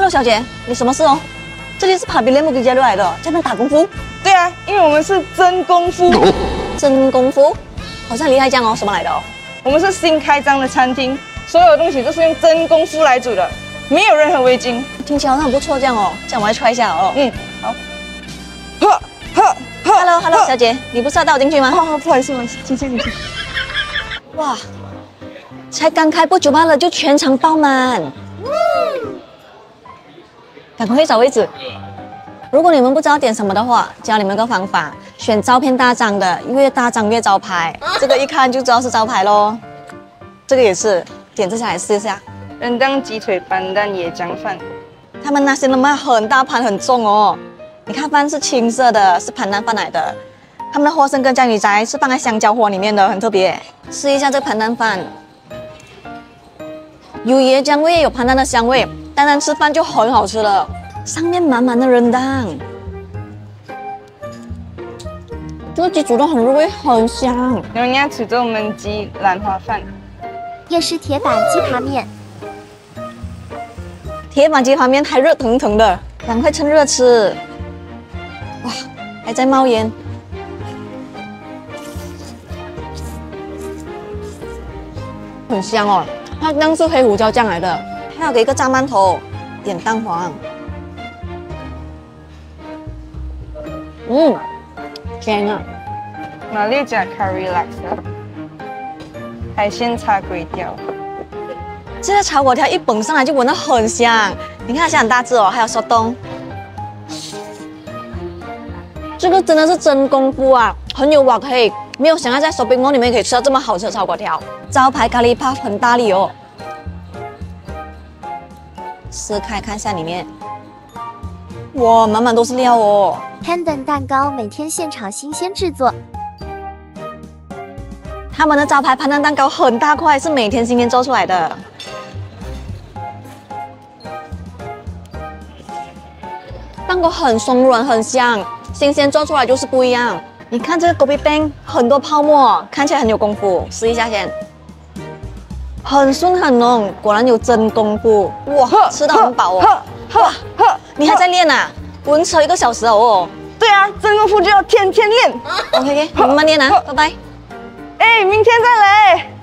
Hello， 小姐，你什么事哦？这里是帕比雷姆迪家六来的，在那打功夫？ 对啊，因为我们是真功夫。 真功夫？好像厉害这样哦，什么来的哦？ 我们是新开张的餐厅，所有东西都是用真功夫来煮的，没有任何味精。 听起来好像很不错这样哦，这样我来 try 一下哦。 好。 Hello， 小姐，你不是要带我进去吗？ 哦，不好意思，进去。 哇，才刚开不久罢了，就全场爆满。赶快去找位置。如果你们不知道点什么的话，教你们个方法，选照片大张的，越大张越招牌。这个一看就知道是招牌咯。这个也是，点这下来试一下。 人当鸡腿班蛋椰浆饭， 他们那些人卖很大盘很重哦。你看饭是青色的，是盘蛋饭来的。他们的花生跟江鱼仔是放在香蕉锅里面的，很特别。试一下这个盘蛋饭，有椰浆味，有盘蛋的香味，单单吃饭就很好吃了。上面满满的仁蛋，这个鸡煮得很入味，很香。 人家煮着焖鸡兰花饭， 夜市铁板鸡扒面， 铁板鸡扒面还热腾腾的，赶快趁热吃。哇，还在冒烟。很香哦，它酱是黑胡椒酱来的，还有给一个炸馒头，点蛋黄。甜啊！ 马六甲 curry laksa， 海鲜叉粿条。 这个炒粿条一捧上来就闻到很香，你看它现在很大只哦，还有手冻。这个真的是真功夫啊，很有瓦可以。没有想到在 shopping mall 里面可以吃到这么好吃的炒粿条，招牌咖喱泡很大力哦。撕开看一下里面，哇，满满都是料哦。 Pandan 蛋糕每天现场新鲜制作， 他们的招牌潘丹蛋糕很大块，是每天新鲜做出来的。蛋糕很松软，很香，新鲜做出来就是不一样。你看这个 Gobi Bang 很多泡沫，看起来很有功夫，试一下先。很顺很浓，果然有真功夫。哇，吃到很饱哦。哇，你还在练啊？我吃了1个小时了哦。 对啊，真功夫就要天天练。 OK， 你慢慢练啊，拜拜。 哎，明天再来。